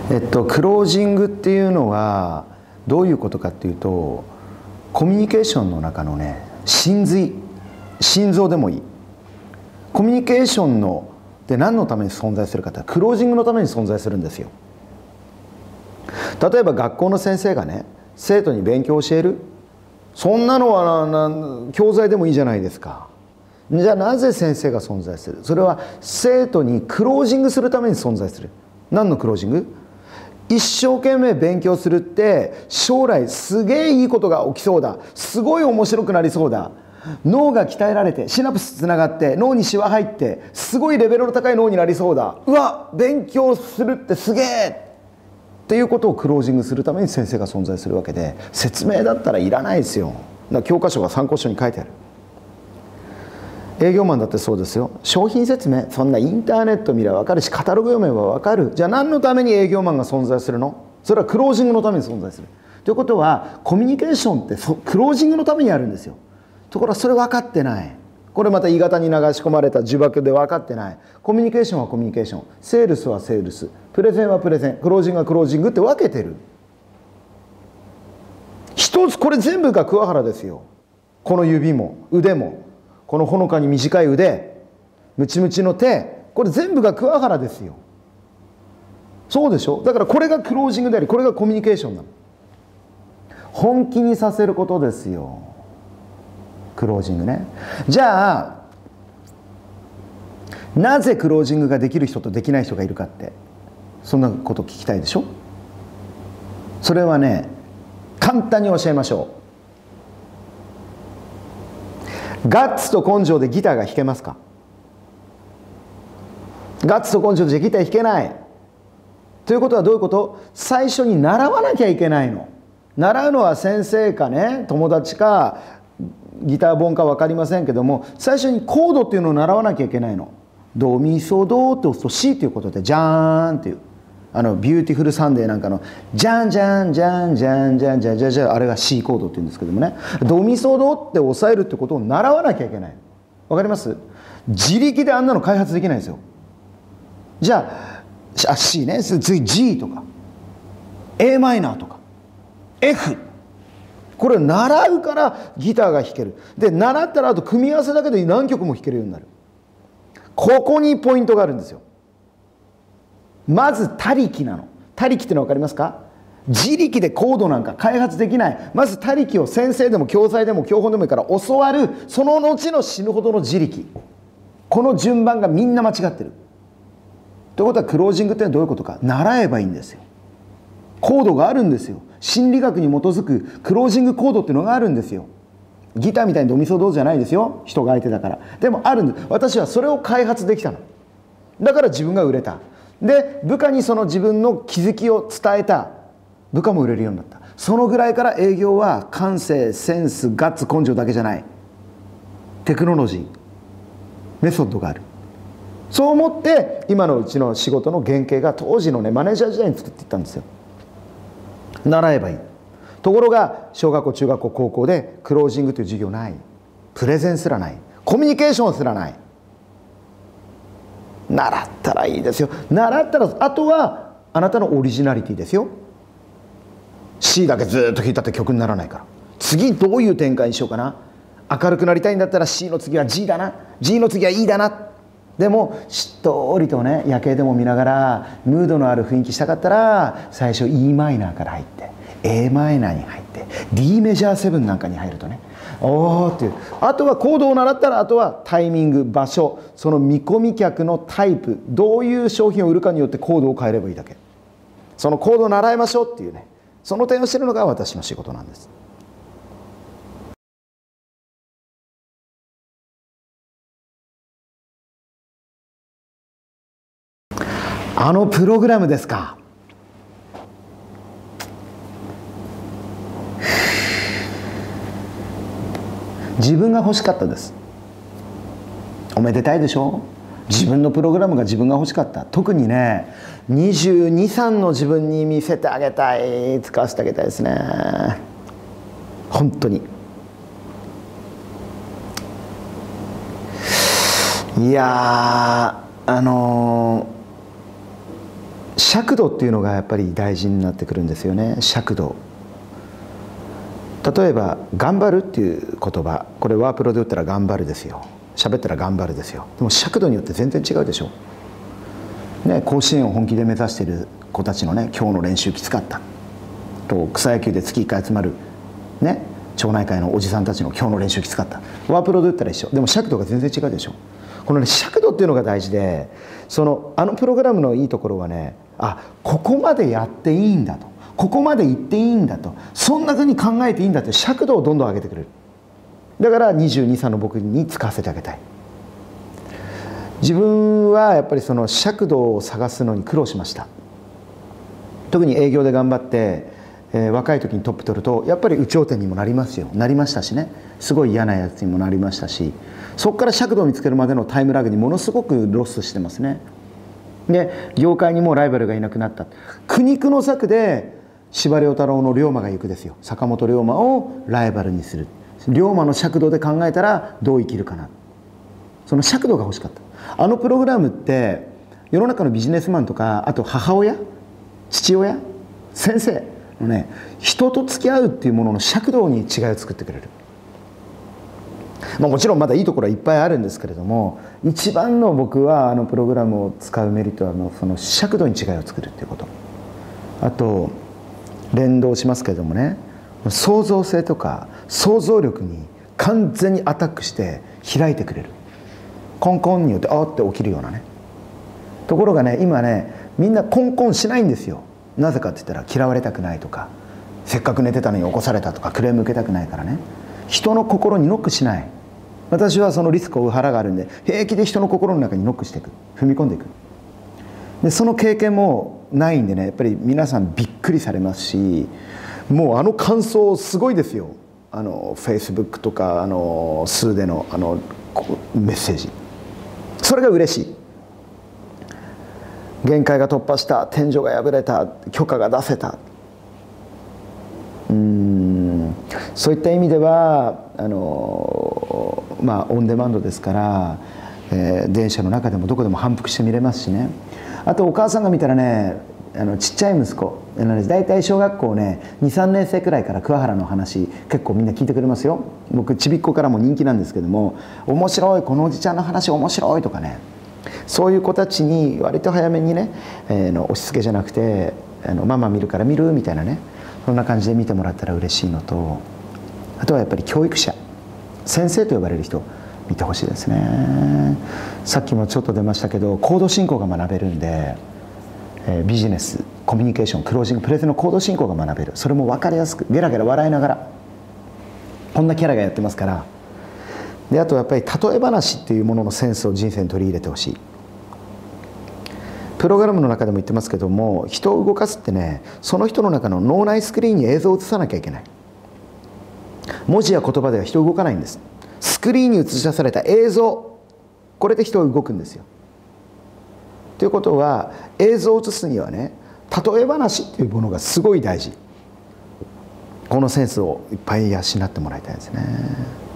クロージングっていうのはどういうことかっていうと、コミュニケーションの中のね、心臓でもいい。コミュニケーションので何のために存在するかってクロージングのために存在するんですよ。例えば学校の先生がね、生徒に勉強を教える、そんなのは教材でもいいじゃないですか。じゃあなぜ先生が存在する？それは生徒にクロージングするために存在する。何のクロージング？一生懸命勉強するって将来すげえいいことが起きそうだ、すごい面白くなりそうだ、脳が鍛えられてシナプスつながって脳にシワ入ってすごいレベルの高い脳になりそうだ、うわ勉強するってすげえっていうことをクロージングするために先生が存在するわけで、説明だったらいらないですよ。だから教科書が参考書に書いてある。営業マンだってそうですよ。商品説明、そんなインターネット見れば分かるし、カタログ読めば分かる。じゃあ何のために営業マンが存在するの？それはクロージングのために存在する。ということはコミュニケーションってクロージングのためにあるんですよ。ところがそれ分かってない。これまた鋳型に流し込まれた呪縛で分かってない。コミュニケーションはコミュニケーション、セールスはセールス、プレゼンはプレゼン、クロージングはクロージングって分けてる。一つこれ全部が桑原ですよ。この指も腕も、このほのかに短い腕、ムチムチの手、これ全部が桑原ですよ。そうでしょ。だからこれがクロージングであり、これがコミュニケーションなの。本気にさせることですよ、クロージングね。じゃあなぜクロージングができる人とできない人がいるかって、そんなこと聞きたいでしょ。それはね、簡単に教えましょう。ガッツと根性でギターが弾けますか？ガッツと根性でギター弾けない。ということはどういうこと？最初に習わなきゃいけないの。習うのは先生かね、友達かギター本か分かりませんけども、最初にコードっていうのを習わなきゃいけないの。ドミソドって押すと C ということでジャーンっていう、ビューティフルサンデーなんかのジャンジャンジャンジャンジャンジャンジャンジャン、あれが C コードっていうんですけどもね、ドミソドって押さえるってことを習わなきゃいけない。わかります？自力であんなの開発できないんですよ。じゃあ C ね、次 G とか a マイナーとか F、 これを習うからギターが弾ける。で習ったらあと組み合わせだけで何曲も弾けるようになる。ここにポイントがあるんですよ。まず他力なの。他力ってのは分かりますか？自力でコードなんか開発できない。まず他力を先生でも教材でも教本でもいいから教わる。その後の死ぬほどの自力。この順番がみんな間違ってる。ということはクロージングってどういうことか。習えばいいんですよ。コードがあるんですよ。心理学に基づくクロージングコードっていうのがあるんですよ。ギターみたいにドミソドじゃないですよ、人が相手だから。でもあるんです。私はそれを開発できたの。だから自分が売れた。で部下にその自分の気づきを伝えた。部下も売れるようになった。そのぐらいから営業は感性、センス、ガッツ、根性だけじゃない、テクノロジー、メソッドがある。そう思って今のうちの仕事の原型が当時のねマネージャー時代に作っていったんですよ。習えばいい。ところが小学校中学校高校でクロージングという授業ない。プレゼンすらない。コミュニケーションすらない。習ったらいいですよ。習ったらあとはあなたのオリジナリティですよ。 C だけずっと弾いたって曲にならないから。次どういう展開にしようかな。明るくなりたいんだったら C の次は G だな、 G の次は E だな。でもしっとりとね夜景でも見ながらムードのある雰囲気したかったら最初 E マイナーから入って a マイナーに入って D メジャー7なんかに入るとね、おーっていう。あとはコードを習ったらあとはタイミング、場所、その見込み客のタイプ、どういう商品を売るかによってコードを変えればいいだけ。そのコードを習いましょうっていうね、その点を知るのが私の仕事なんです。あのプログラムですか。自分が欲しかったです。おめでたいでしょ。自分のプログラムが自分が欲しかった。特にね22、3の自分に見せてあげたい、使わせてあげたいですね。本当に。いや尺度っていうのがやっぱり大事になってくるんですよね。尺度。例えば「頑張る」っていう言葉、これワープロで言ったら「頑張る」ですよ。喋ったら「頑張る」ですよ。でも尺度によって全然違うでしょ。ね、甲子園を本気で目指している子たちのね、今日の練習きつかったと、草野球で月1回集まるね、町内会のおじさんたちの今日の練習きつかった、ワープロで言ったら一緒。でも尺度が全然違うでしょ。このね、尺度っていうのが大事で、あのプログラムのいいところはね、ここまでやっていいんだと、ここまで行っていいんだと、そんなふうに考えていいんだって尺度をどんどん上げてくれる。だから22歳の僕に使わせてあげたい。自分はやっぱりその尺度を探すのに苦労しました。特に営業で頑張って、若い時にトップ取るとやっぱり有頂天にもなりますよ。なりましたしね、すごい嫌なやつにもなりましたし、そこから尺度を見つけるまでのタイムラグにものすごくロスしてますね。で業界にもうライバルがいなくなった。苦肉の策で司馬遼太郎の龍馬が行くですよ。坂本龍馬をライバルにする。龍馬の尺度で考えたらどう生きるかな、その尺度が欲しかった。あのプログラムって世の中のビジネスマンとか、あと母親、父親、先生のね、人と付き合うっていうものの尺度に違いを作ってくれる。もちろんまだいいところはいっぱいあるんですけれども、一番の僕はあのプログラムを使うメリットはその尺度に違いを作るっていうこと。あと連動しますけれどもね、創造性とか想像力に完全にアタックして開いてくれる。コンコンによってって起きるようなね。ところがね、今ね、みんなコンコンしないんですよ。なぜかって言ったら嫌われたくないとか、せっかく寝てたのに起こされたとか、クレーム受けたくないからね。人の心にノックしない。私はそのリスクを負う腹があるんで、平気で人の心の中にノックしていく、踏み込んでいく。でその経験もないんでね、やっぱり皆さんびっくりされますし、もうあの感想すごいですよ。Facebook とか数でのメッセージ、それが嬉しい。限界が突破した、天井が破れた、許可が出せた、そういった意味ではオンデマンドですから、電車の中でもどこでも反復して見れますしね。あとお母さんが見たらね、ちっちゃい息子、大体小学校ね 2,3 年生くらいから桑原の話結構みんな聞いてくれますよ。僕ちびっ子からも人気なんですけども、面白い、このおじちゃんの話面白いとかね、そういう子たちに割と早めにね、押し付けじゃなくてママ見るから見るみたいなね、そんな感じで見てもらったら嬉しいのと、あとはやっぱり教育者、先生と呼ばれる人見てほしいですね。さっきもちょっと出ましたけど、コード進行が学べるんで、ビジネス、コミュニケーション、クロージング、プレゼンのコード進行が学べる。それも分かりやすくゲラゲラ笑いながら、こんなキャラがやってますから。であとやっぱり例え話っていうもののセンスを人生に取り入れてほしい。プログラムの中でも言ってますけども、人を動かすってね、その人の中の脳内スクリーンに映像を映さなきゃいけない。文字や言葉では人動かないんです。スクリーンに映し出された映像、これで人は動くんですよ。ということは、映像を映すにはね、例え話っていうものがすごい大事。このセンスをいっぱい養ってもらいたいですね。